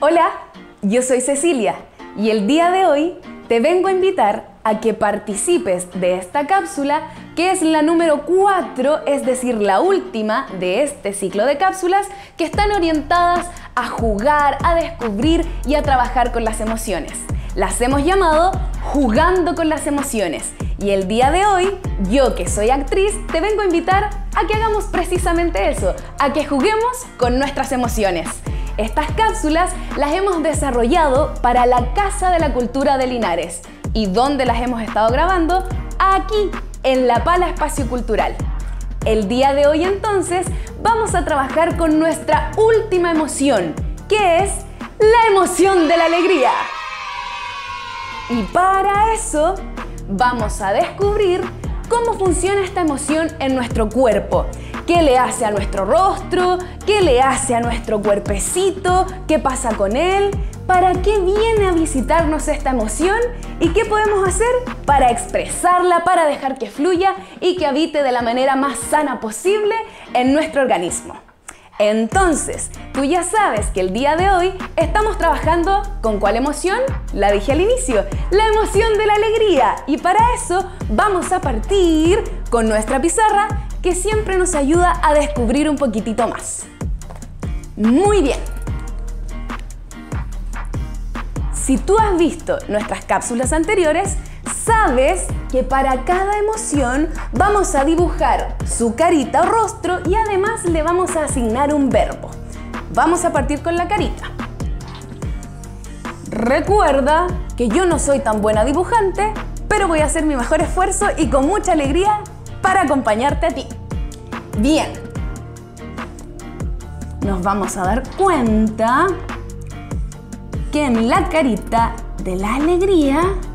Hola, yo soy Cecilia y el día de hoy te vengo a invitar a que participes de esta cápsula que es la número 4, es decir, la última de este ciclo de cápsulas que están orientadas a jugar, a descubrir y a trabajar con las emociones. Las hemos llamado Jugando con las Emociones. Y el día de hoy, yo que soy actriz, te vengo a invitar a que hagamos precisamente eso, a que juguemos con nuestras emociones. Estas cápsulas las hemos desarrollado para la Casa de la Cultura de Linares. ¿Y dónde las hemos estado grabando? Aquí, en La Pala Espacio Cultural. El día de hoy entonces vamos a trabajar con nuestra última emoción, que es la emoción de la alegría. Y para eso vamos a descubrir cómo funciona esta emoción en nuestro cuerpo. ¿Qué le hace a nuestro rostro? ¿Qué le hace a nuestro cuerpecito? ¿Qué pasa con él? ¿Para qué viene a visitarnos esta emoción? ¿Y qué podemos hacer para expresarla, para dejar que fluya y que habite de la manera más sana posible en nuestro organismo? Entonces, tú ya sabes que el día de hoy estamos trabajando ¿con cuál emoción? La dije al inicio, la emoción de la alegría. Y para eso vamos a partir con nuestra pizarra que siempre nos ayuda a descubrir un poquitito más. Muy bien. Si tú has visto nuestras cápsulas anteriores, sabes que para cada emoción vamos a dibujar su carita o rostro y además le vamos a asignar un verbo. Vamos a partir con la carita. Recuerda que yo no soy tan buena dibujante, pero voy a hacer mi mejor esfuerzo y con mucha alegría para acompañarte a ti. Bien. Nos vamos a dar cuenta que en la carita de la alegría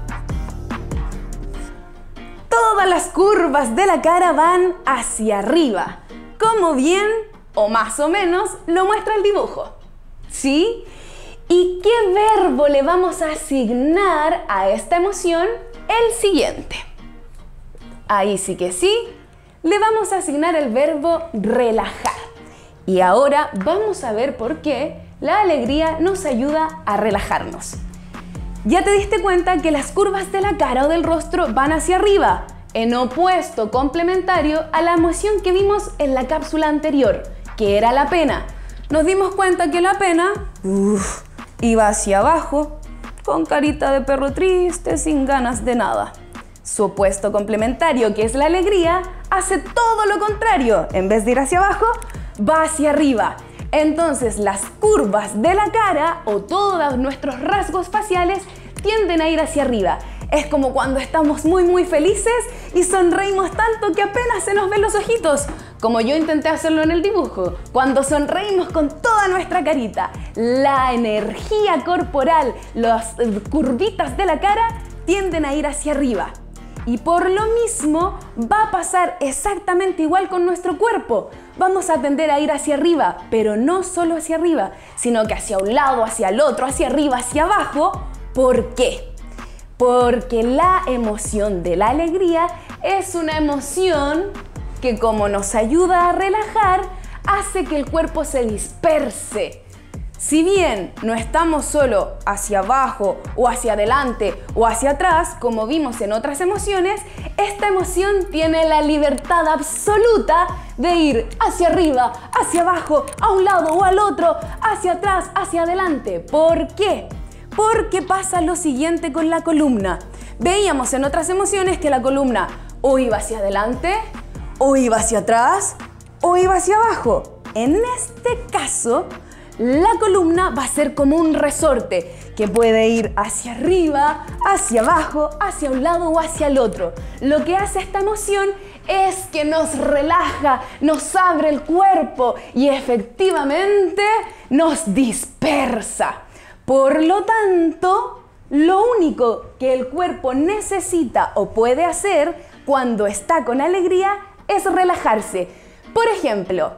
todas las curvas de la cara van hacia arriba, como bien o más o menos lo muestra el dibujo. ¿Sí? ¿Y qué verbo le vamos a asignar a esta emoción? El siguiente. Ahí sí que sí, le vamos a asignar el verbo relajar. Y ahora vamos a ver por qué la alegría nos ayuda a relajarnos. Ya te diste cuenta que las curvas de la cara o del rostro van hacia arriba, en opuesto complementario a la emoción que vimos en la cápsula anterior, que era la pena. Nos dimos cuenta que la pena iba hacia abajo, con carita de perro triste, sin ganas de nada. Su opuesto complementario, que es la alegría, hace todo lo contrario. En vez de ir hacia abajo, va hacia arriba. Entonces las curvas de la cara o todos nuestros rasgos faciales tienden a ir hacia arriba. Es como cuando estamos muy felices y sonreímos tanto que apenas se nos ven los ojitos, como yo intenté hacerlo en el dibujo, cuando sonreímos con toda nuestra carita. La energía corporal, las curvitas de la cara tienden a ir hacia arriba. Y por lo mismo va a pasar exactamente igual con nuestro cuerpo. Vamos a tender a ir hacia arriba, pero no solo hacia arriba, sino que hacia un lado, hacia el otro, hacia arriba, hacia abajo. ¿Por qué? Porque la emoción de la alegría es una emoción que, como nos ayuda a relajar, hace que el cuerpo se disperse. Si bien no estamos solo hacia abajo o hacia adelante o hacia atrás, como vimos en otras emociones, esta emoción tiene la libertad absoluta de ir hacia arriba, hacia abajo, a un lado o al otro, hacia atrás, hacia adelante. ¿Por qué? Porque pasa lo siguiente con la columna. Veíamos en otras emociones que la columna o iba hacia adelante, o iba hacia atrás, o iba hacia abajo. En este caso, la columna va a ser como un resorte que puede ir hacia arriba, hacia abajo, hacia un lado o hacia el otro. Lo que hace esta emoción es que nos relaja, nos abre el cuerpo y efectivamente nos dispersa. Por lo tanto, lo único que el cuerpo necesita o puede hacer cuando está con alegría es relajarse. Por ejemplo,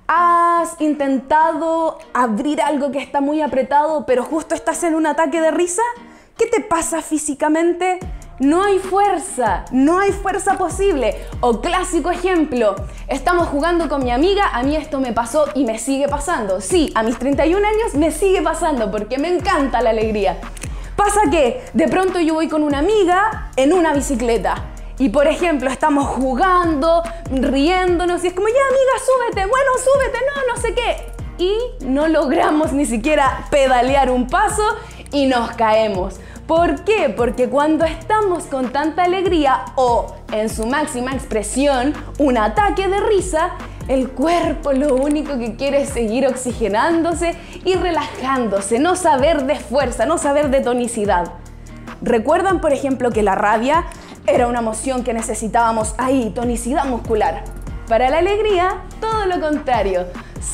¿has intentado abrir algo que está muy apretado, pero justo estás en un ataque de risa? ¿Qué te pasa físicamente? no hay fuerza, no hay fuerza posible. O clásico ejemplo, estamos jugando con mi amiga, a mí esto me pasó y me sigue pasando. Sí, a mis 31 años me sigue pasando porque me encanta la alegría. Pasa que de pronto yo voy con una amiga en una bicicleta y por ejemplo estamos jugando, riéndonos y es como, ya amiga, súbete, bueno, súbete, no sé qué. Y no logramos ni siquiera pedalear un paso y nos caemos. ¿Por qué? Porque cuando estamos con tanta alegría o en su máxima expresión, un ataque de risa, el cuerpo lo único que quiere es seguir oxigenándose y relajándose, no saber de fuerza, no saber de tonicidad. ¿Recuerdan, por ejemplo, que la rabia era una emoción que necesitábamos ahí, tonicidad muscular? Para la alegría, todo lo contrario,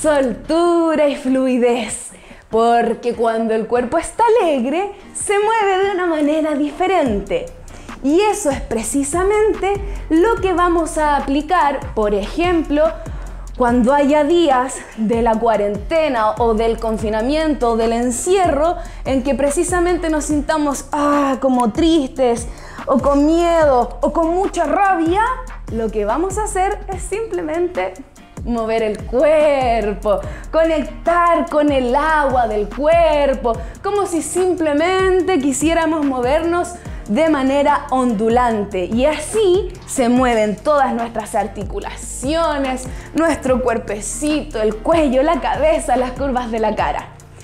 soltura y fluidez. Porque cuando el cuerpo está alegre, se mueve de una manera diferente. Y eso es precisamente lo que vamos a aplicar, por ejemplo, cuando haya días de la cuarentena o del confinamiento o del encierro en que precisamente nos sintamos como tristes o con miedo o con mucha rabia, lo que vamos a hacer es simplemente mover el cuerpo, conectar con el agua del cuerpo, como si simplemente quisiéramos movernos de manera ondulante y así se mueven todas nuestras articulaciones, nuestro cuerpecito, el cuello, la cabeza, las curvas de la cara.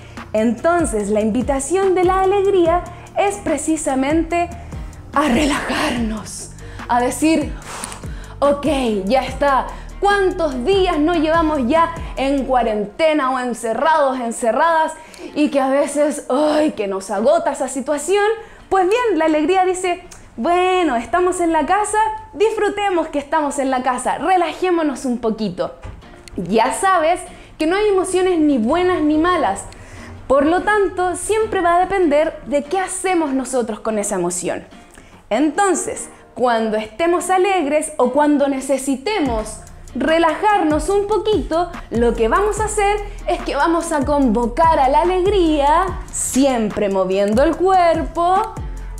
Entonces la invitación de la alegría es precisamente a relajarnos, a decir, ok, ya está. ¿Cuántos días no llevamos ya en cuarentena o encerrados, encerradas y que a veces, que nos agota esa situación? Pues bien, la alegría dice, bueno, estamos en la casa, disfrutemos que estamos en la casa, relajémonos un poquito. Ya sabes que no hay emociones ni buenas ni malas, por lo tanto, siempre va a depender de qué hacemos nosotros con esa emoción. Entonces, cuando estemos alegres o cuando necesitemos relajarnos un poquito, lo que vamos a hacer es que vamos a convocar a la alegría, siempre moviendo el cuerpo,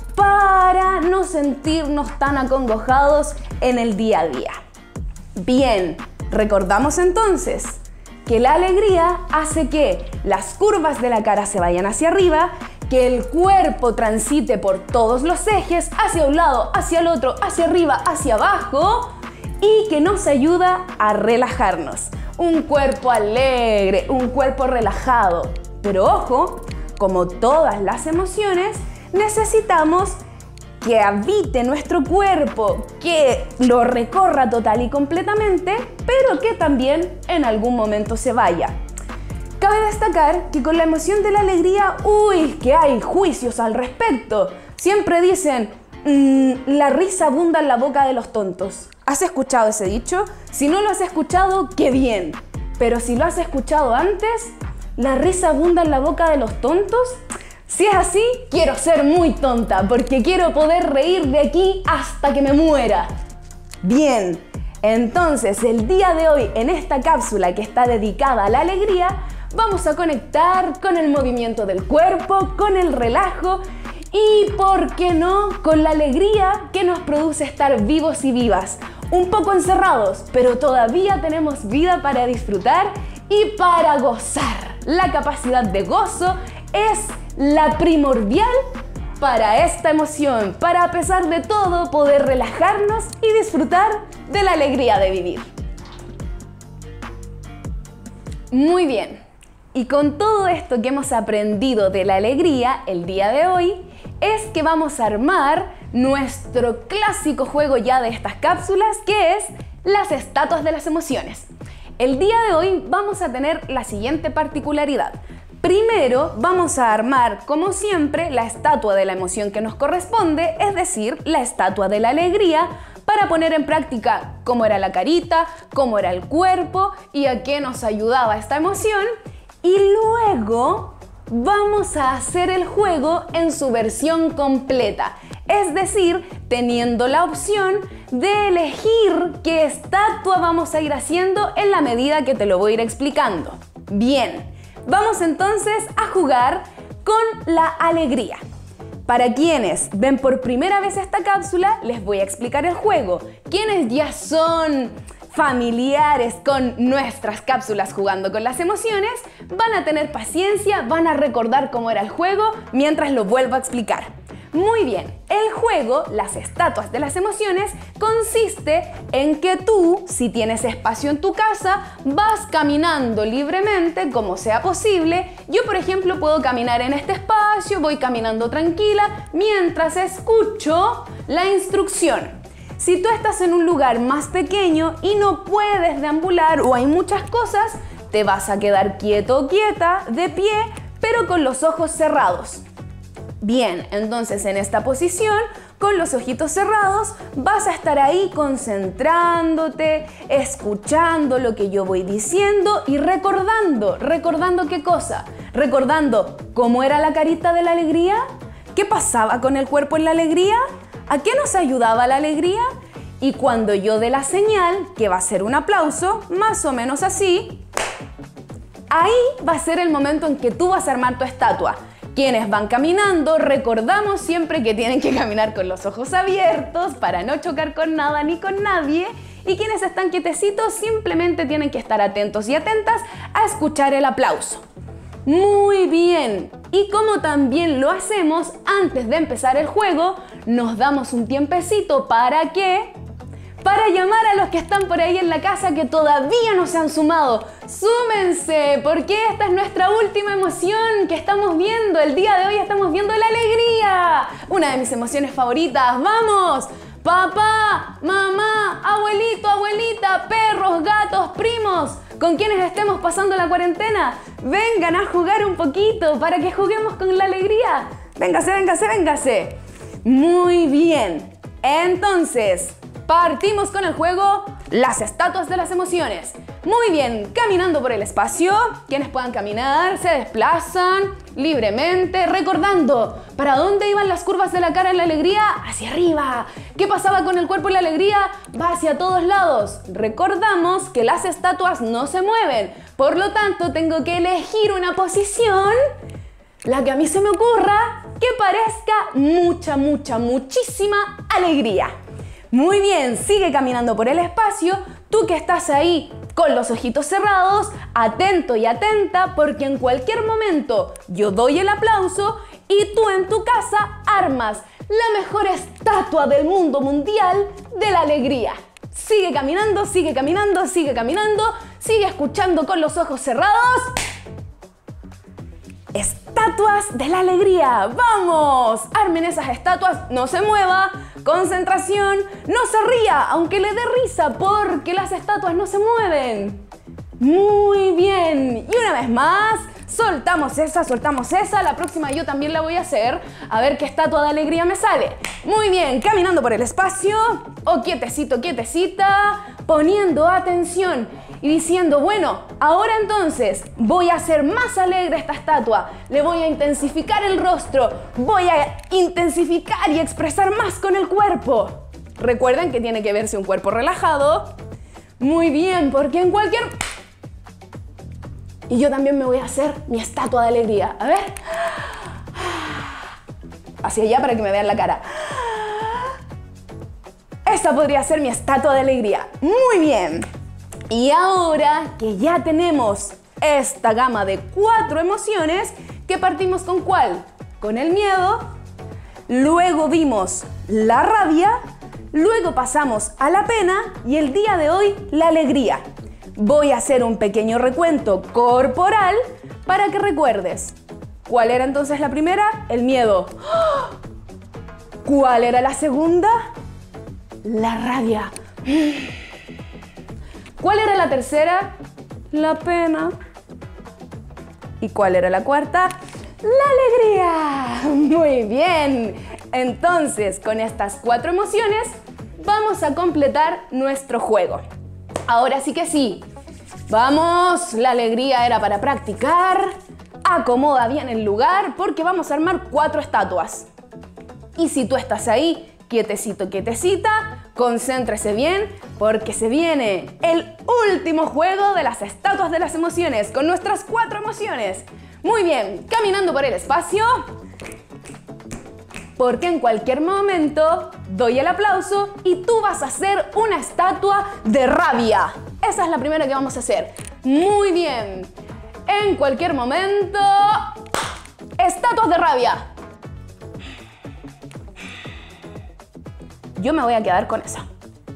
para no sentirnos tan acongojados en el día a día. Bien, recordamos entonces que la alegría hace que las curvas de la cara se vayan hacia arriba, que el cuerpo transite por todos los ejes, hacia un lado, hacia el otro, hacia arriba, hacia abajo, y que nos ayuda a relajarnos. Un cuerpo alegre, un cuerpo relajado. Pero ojo, como todas las emociones, necesitamos que habite nuestro cuerpo, que lo recorra total y completamente, pero que también en algún momento se vaya. Cabe destacar que con la emoción de la alegría, que hay juicios al respecto. Siempre dicen, la risa abunda en la boca de los tontos. ¿Has escuchado ese dicho? Si no lo has escuchado, qué bien. Pero si lo has escuchado antes, ¿la risa abunda en la boca de los tontos? Si es así, quiero ser muy tonta, porque quiero poder reír de aquí hasta que me muera. Bien, entonces el día de hoy, en esta cápsula que está dedicada a la alegría, vamos a conectar con el movimiento del cuerpo, con el relajo y, ¿por qué no?, con la alegría que nos produce estar vivos y vivas. Un poco encerrados, pero todavía tenemos vida para disfrutar y para gozar. La capacidad de gozo es la primordial para esta emoción, para a pesar de todo poder relajarnos y disfrutar de la alegría de vivir. Muy bien, y con todo esto que hemos aprendido de la alegría el día de hoy, es que vamos a armar nuestro clásico juego ya de estas cápsulas, que es las estatuas de las emociones. El día de hoy vamos a tener la siguiente particularidad. Primero vamos a armar, como siempre, la estatua de la emoción que nos corresponde, es decir, la estatua de la alegría, para poner en práctica cómo era la carita, cómo era el cuerpo y a qué nos ayudaba esta emoción. Y luego vamos a hacer el juego en su versión completa, es decir, teniendo la opción de elegir qué estatua vamos a ir haciendo en la medida que te lo voy a ir explicando. Bien, vamos entonces a jugar con la alegría. Para quienes ven por primera vez esta cápsula, les voy a explicar el juego. Quienes ya son familiares con nuestras cápsulas jugando con las emociones, van a tener paciencia, van a recordar cómo era el juego mientras lo vuelvo a explicar. Muy bien, el juego, las estatuas de las emociones, consiste en que tú, si tienes espacio en tu casa, vas caminando libremente como sea posible. Yo, por ejemplo, puedo caminar en este espacio, voy caminando tranquila mientras escucho la instrucción. Si tú estás en un lugar más pequeño y no puedes deambular o hay muchas cosas, te vas a quedar quieto o quieta, de pie, pero con los ojos cerrados. Bien, entonces en esta posición, con los ojitos cerrados, vas a estar ahí concentrándote, escuchando lo que yo voy diciendo y recordando. ¿Recordando qué cosa? Recordando cómo era la carita de la alegría, qué pasaba con el cuerpo en la alegría, a qué nos ayudaba la alegría. Y cuando yo dé la señal, que va a ser un aplauso, más o menos así, ahí va a ser el momento en que tú vas a armar tu estatua. Quienes van caminando, recordamos siempre que tienen que caminar con los ojos abiertos para no chocar con nada ni con nadie. Y quienes están quietecitos simplemente tienen que estar atentos y atentas a escuchar el aplauso. Muy bien, y como también lo hacemos antes de empezar el juego, nos damos un tiempecito ¿para qué? Para llamar a los que están por ahí en la casa que todavía no se han sumado. ¡Súmense! Porque esta es nuestra última emoción que estamos viendo. El día de hoy estamos viendo la alegría. Una de mis emociones favoritas. ¡Vamos! Papá, mamá, abuelito, abuelita, perros, gatos, primos, con quienes estemos pasando la cuarentena, vengan a jugar un poquito para que juguemos con la alegría. Véngase, véngase, véngase. Muy bien. Entonces, partimos con el juego Las estatuas de las emociones. Muy bien, caminando por el espacio, quienes puedan caminar, se desplazan libremente, recordando para dónde iban las curvas de la cara en la alegría, hacia arriba. ¿Qué pasaba con el cuerpo en la alegría? Va hacia todos lados. Recordamos que las estatuas no se mueven, por lo tanto tengo que elegir una posición, la que a mí se me ocurra, que parezca muchísima alegría. Muy bien, sigue caminando por el espacio, tú que estás ahí con los ojitos cerrados, atento y atenta, porque en cualquier momento yo doy el aplauso y tú en tu casa armas la mejor estatua del mundo mundial de la alegría. Sigue caminando, sigue caminando, sigue caminando, sigue escuchando con los ojos cerrados. Estatuas de la alegría. ¡Vamos! Armen esas estatuas, no se mueva. Concentración, no se ría, aunque le dé risa, porque las estatuas no se mueven. Muy bien. Y una vez más, soltamos esa. La próxima yo también la voy a hacer. A ver qué estatua de alegría me sale. Muy bien, caminando por el espacio. O quietecito, quietecita. Poniendo atención y diciendo, bueno, ahora entonces voy a hacer más alegre esta estatua. Le voy a intensificar el rostro. Voy a intensificar y expresar más con el cuerpo. Recuerden que tiene que verse un cuerpo relajado. Muy bien, porque en cualquier... Y yo también me voy a hacer mi estatua de alegría. A ver. Hacia allá para que me vean la cara. Esa podría ser mi estatua de alegría. Muy bien. Y ahora que ya tenemos esta gama de 4 emociones, ¿qué partimos con cuál? Con el miedo. Luego vimos la rabia. Luego pasamos a la pena. Y el día de hoy, la alegría. Voy a hacer un pequeño recuento corporal para que recuerdes. ¿Cuál era entonces la primera? El miedo. ¿Cuál era la segunda? La rabia. ¿Cuál era la tercera? La pena. ¿Y cuál era la cuarta? La alegría. Muy bien. Entonces, con estas 4 emociones, vamos a completar nuestro juego. Ahora sí que sí. Vamos, la alegría era para practicar. Acomoda bien el lugar porque vamos a armar 4 estatuas. Y si tú estás ahí, quietecito, quietecita, concéntrese bien porque se viene el último juego de las estatuas de las emociones con nuestras 4 emociones. Muy bien, caminando por el espacio. porque en cualquier momento doy el aplauso y tú vas a hacer una estatua de rabia. Esa es la primera que vamos a hacer. Muy bien. En cualquier momento, estatuas de rabia. Yo me voy a quedar con esa.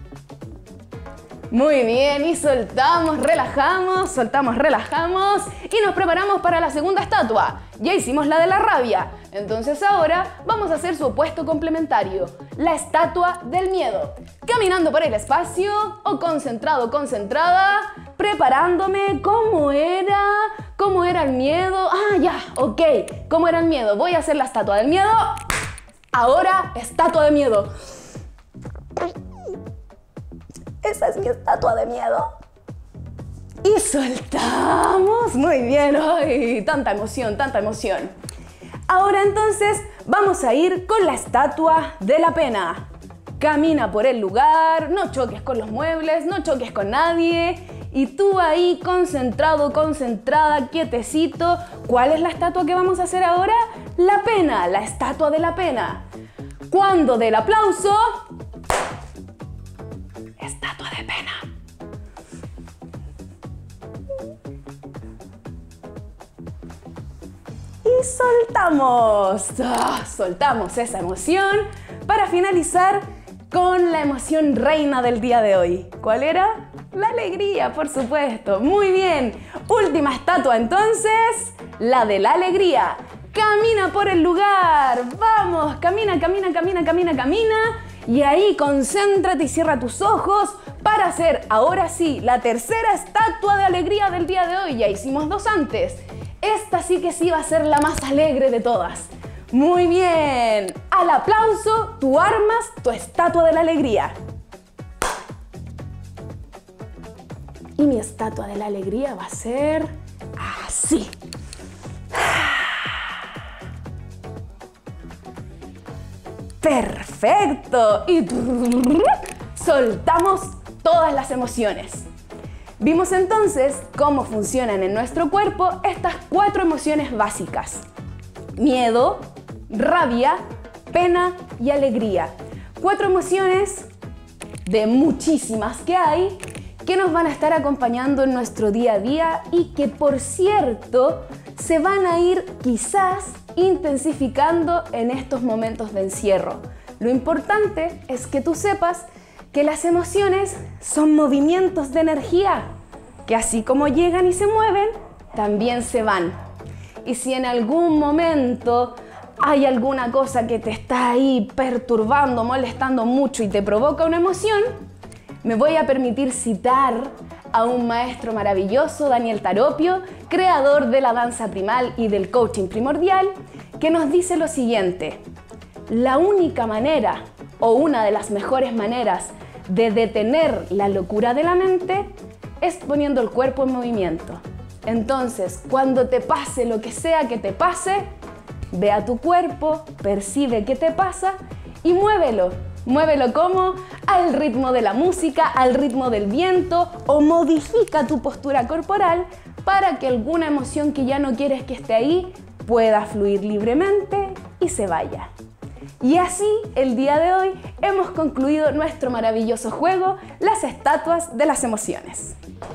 Muy bien, y soltamos, relajamos, soltamos, relajamos y nos preparamos para la segunda estatua. Ya hicimos la de la rabia, entonces ahora vamos a hacer su opuesto complementario, la estatua del miedo. Caminando por el espacio o concentrado, concentrada, preparándome. ¿Cómo era el miedo? Ah, ya, ok, ¿cómo era el miedo? Voy a hacer la estatua del miedo. Ahora, estatua de miedo. Esa es mi estatua de miedo. Y soltamos. Muy bien. ¡Ay! Tanta emoción, tanta emoción. Ahora entonces vamos a ir con la estatua de la pena. Camina por el lugar, no choques con los muebles, no choques con nadie. Y tú ahí concentrado, concentrada, quietecito. ¿Cuál es la estatua que vamos a hacer ahora? La pena, la estatua de la pena. Cuando dé el aplauso, estatua de pena. Y soltamos. Soltamos esa emoción para finalizar con la emoción reina del día de hoy. ¿Cuál era? La alegría, por supuesto. Muy bien. Última estatua entonces, la de la alegría. Camina por el lugar. Vamos, camina, camina, camina, camina, camina. Y ahí concéntrate y cierra tus ojos para hacer, ahora sí, la tercera estatua de alegría del día de hoy. Ya hicimos dos antes. Esta sí que sí va a ser la más alegre de todas. Muy bien. Al aplauso, tú armas tu estatua de la alegría. Y mi estatua de la alegría va a ser así. ¡Perfecto! Y soltamos todas las emociones. Vimos entonces cómo funcionan en nuestro cuerpo estas 4 emociones básicas. Miedo, rabia, pena y alegría. 4 emociones de muchísimas que hay que nos van a estar acompañando en nuestro día a día y que, por cierto, se van a ir quizás intensificando en estos momentos de encierro. Lo importante es que tú sepas que las emociones son movimientos de energía, que así como llegan y se mueven, también se van. Y si en algún momento hay alguna cosa que te está ahí perturbando, molestando mucho y te provoca una emoción, me voy a permitir citar a un maestro maravilloso, Daniel Taropio, creador de la danza primal y del coaching primordial, que nos dice lo siguiente: la única manera o una de las mejores maneras de detener la locura de la mente es poniendo el cuerpo en movimiento. Entonces, cuando te pase lo que sea que te pase, ve a tu cuerpo, percibe qué te pasa y muévelo. Muévelo como al ritmo de la música, al ritmo del viento, o modifica tu postura corporal para que alguna emoción que ya no quieres que esté ahí pueda fluir libremente y se vaya. Y así, el día de hoy, hemos concluido nuestro maravilloso juego, las estatuas de las emociones.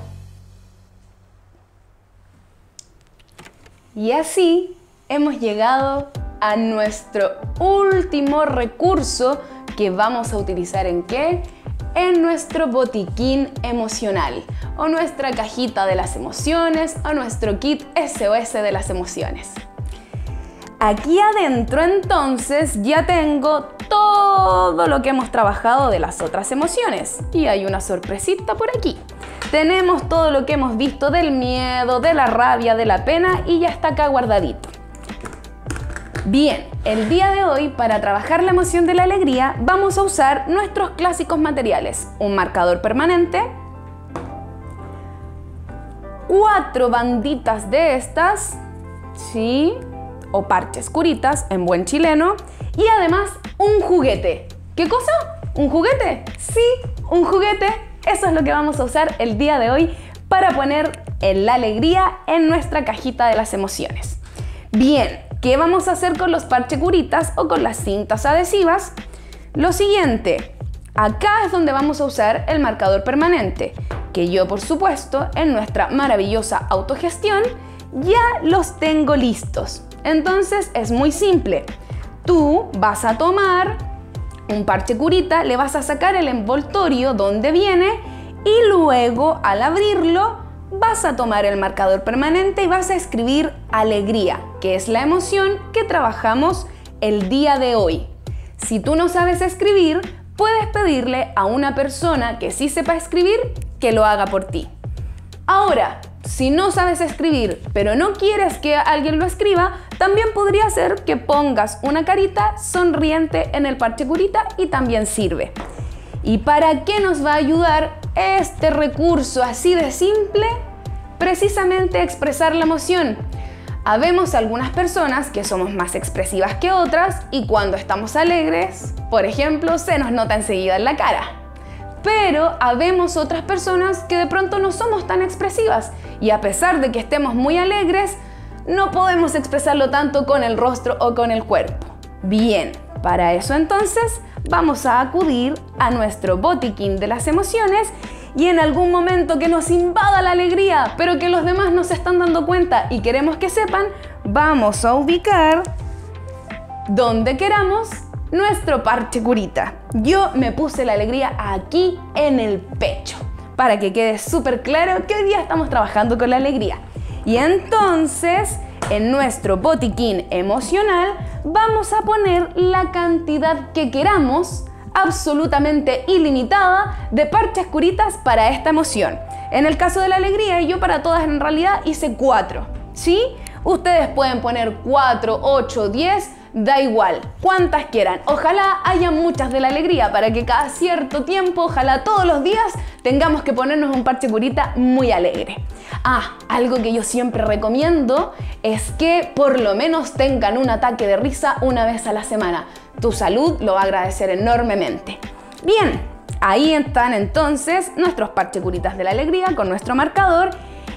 Y así, hemos llegado a nuestro último recurso que vamos a utilizar ¿en qué? En nuestro botiquín emocional, o nuestra cajita de las emociones, o nuestro kit SOS de las emociones. Aquí adentro entonces ya tengo todo lo que hemos trabajado de las otras emociones. Y hay una sorpresita por aquí. Tenemos todo lo que hemos visto del miedo, de la rabia, de la pena, y ya está acá guardadito. Bien, el día de hoy, para trabajar la emoción de la alegría, vamos a usar nuestros clásicos materiales. Un marcador permanente, 4 banditas de estas, ¿sí? O parches curitas en buen chileno, y además un juguete. ¿Qué cosa? ¿Un juguete? Sí, un juguete. Eso es lo que vamos a usar el día de hoy para poner la alegría en nuestra cajita de las emociones. Bien, ¿Qué vamos a hacer con los parche curitas o con las cintas adhesivas? Lo siguiente, acá es donde vamos a usar el marcador permanente, que yo por supuesto en nuestra maravillosa autogestión ya los tengo listos. Entonces es muy simple. Tú vas a tomar un parche curita, le vas a sacar el envoltorio donde viene y luego al abrirlo vas a tomar el marcador permanente y vas a escribir alegría, que es la emoción que trabajamos el día de hoy. Si tú no sabes escribir, puedes pedirle a una persona que sí sepa escribir que lo haga por ti. Ahora, si no sabes escribir, pero no quieres que alguien lo escriba, también podría ser que pongas una carita sonriente en el parche curita y también sirve. ¿Y para qué nos va a ayudar este recurso así de simple? Precisamente expresar la emoción. Habemos algunas personas que somos más expresivas que otras y cuando estamos alegres, por ejemplo, se nos nota enseguida en la cara. Pero habemos otras personas que de pronto no somos tan expresivas y a pesar de que estemos muy alegres, no podemos expresarlo tanto con el rostro o con el cuerpo. Bien, para eso entonces vamos a acudir a nuestro botiquín de las emociones y en algún momento que nos invada la alegría, pero que los demás no se están dando cuenta y queremos que sepan, vamos a ubicar donde queramos nuestro parche curita. Yo me puse la alegría aquí en el pecho, para que quede súper claro que hoy día estamos trabajando con la alegría. Y entonces, en nuestro botiquín emocional, vamos a poner la cantidad que queramos, absolutamente ilimitada, de parches curitas para esta emoción. En el caso de la alegría, yo para todas en realidad hice 4, ¿sí? Ustedes pueden poner 4, 8, 10, da igual, cuantas quieran. Ojalá haya muchas de la alegría para que cada cierto tiempo, ojalá todos los días, tengamos que ponernos un parche curita muy alegre. Algo que yo siempre recomiendo es que por lo menos tengan un ataque de risa una vez a la semana. Tu salud lo va a agradecer enormemente. Bien, ahí están entonces nuestros parche curitas de la alegría con nuestro marcador.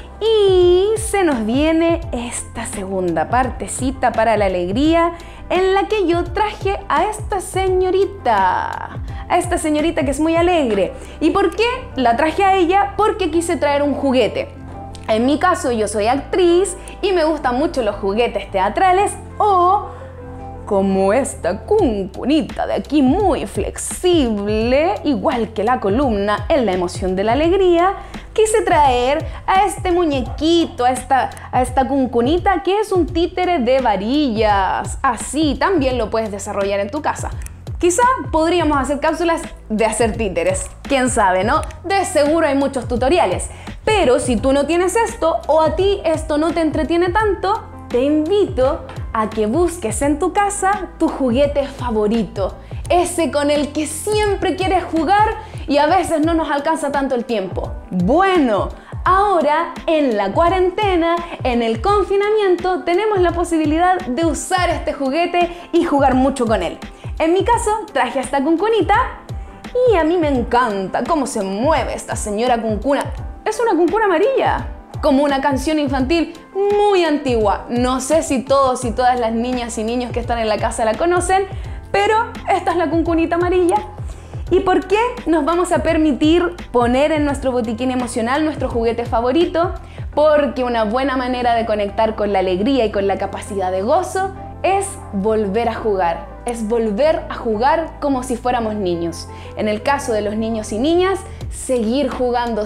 Y se nos viene esta segunda partecita para la alegría en la que yo traje a esta señorita que es muy alegre. ¿Y por qué la traje a ella? Porque quise traer un juguete. En mi caso yo soy actriz y me gustan mucho los juguetes teatrales o como esta cuncunita de aquí muy flexible, igual que la columna en la emoción de la alegría. Quise traer a este muñequito, a esta cuncunita que es un títere de varillas. Así también lo puedes desarrollar en tu casa. Quizá podríamos hacer cápsulas de hacer títeres. Quién sabe, ¿no? De seguro hay muchos tutoriales. Pero si tú no tienes esto o a ti esto no te entretiene tanto, te invito a que busques en tu casa tu juguete favorito. Ese con el que siempre quieres jugar y a veces no nos alcanza tanto el tiempo. Bueno, ahora en la cuarentena, en el confinamiento, tenemos la posibilidad de usar este juguete y jugar mucho con él. En mi caso, traje esta cuncunita y a mí me encanta cómo se mueve esta señora cuncuna. Es una cuncuna amarilla, como una canción infantil muy antigua. No sé si todos y todas las niñas y niños que están en la casa la conocen, pero esta es la cuncunita amarilla. ¿Y por qué nos vamos a permitir poner en nuestro botiquín emocional nuestro juguete favorito? Porque una buena manera de conectar con la alegría y con la capacidad de gozo es volver a jugar. Es volver a jugar como si fuéramos niños. En el caso de los niños y niñas, seguir jugando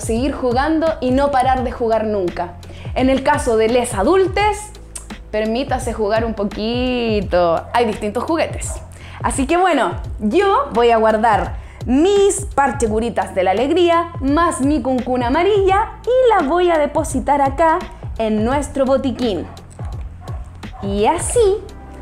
y no parar de jugar nunca. En el caso de les adultes, permítase jugar un poquito. Hay distintos juguetes. Así que bueno, yo voy a guardar mis parche curitas de la alegría más mi cuncuna amarilla y la voy a depositar acá en nuestro botiquín. Y así,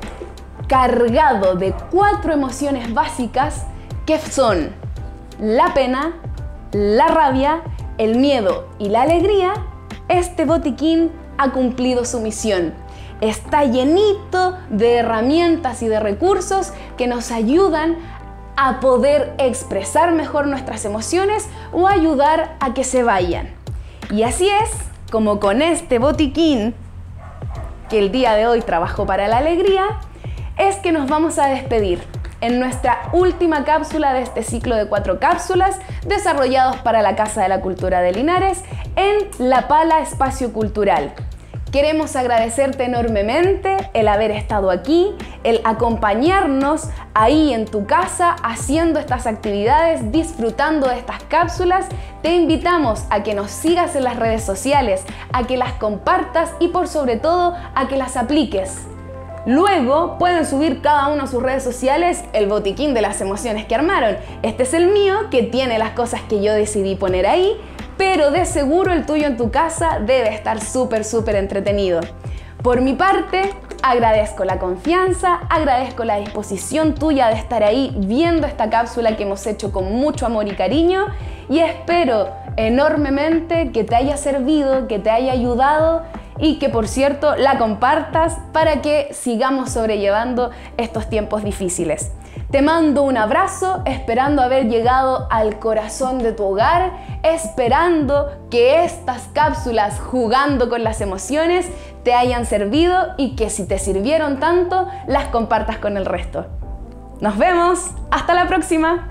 cargado de 4 emociones básicas que son la pena, la rabia, el miedo y la alegría, este botiquín ha cumplido su misión. Está llenito de herramientas y de recursos que nos ayudan a poder expresar mejor nuestras emociones o ayudar a que se vayan. Y así es como con este botiquín que el día de hoy trabajó para la alegría, es que nos vamos a despedir en nuestra última cápsula de este ciclo de 4 cápsulas desarrollados para la Casa de la Cultura de Linares en La Pala Espacio Cultural. Queremos agradecerte enormemente el haber estado aquí, el acompañarnos ahí en tu casa haciendo estas actividades, disfrutando de estas cápsulas. Te invitamos a que nos sigas en las redes sociales, a que las compartas y por sobre todo a que las apliques. Luego pueden subir cada uno a sus redes sociales el botiquín de las emociones que armaron. Este es el mío, que tiene las cosas que yo decidí poner ahí, pero de seguro el tuyo en tu casa debe estar súper entretenido. Por mi parte, agradezco la confianza, agradezco la disposición tuya de estar ahí viendo esta cápsula que hemos hecho con mucho amor y cariño, y espero enormemente que te haya servido, que te haya ayudado y que, por cierto, la compartas para que sigamos sobrellevando estos tiempos difíciles. Te mando un abrazo, esperando haber llegado al corazón de tu hogar, esperando que estas cápsulas jugando con las emociones te hayan servido y que si te sirvieron tanto, las compartas con el resto. ¡Nos vemos! ¡Hasta la próxima!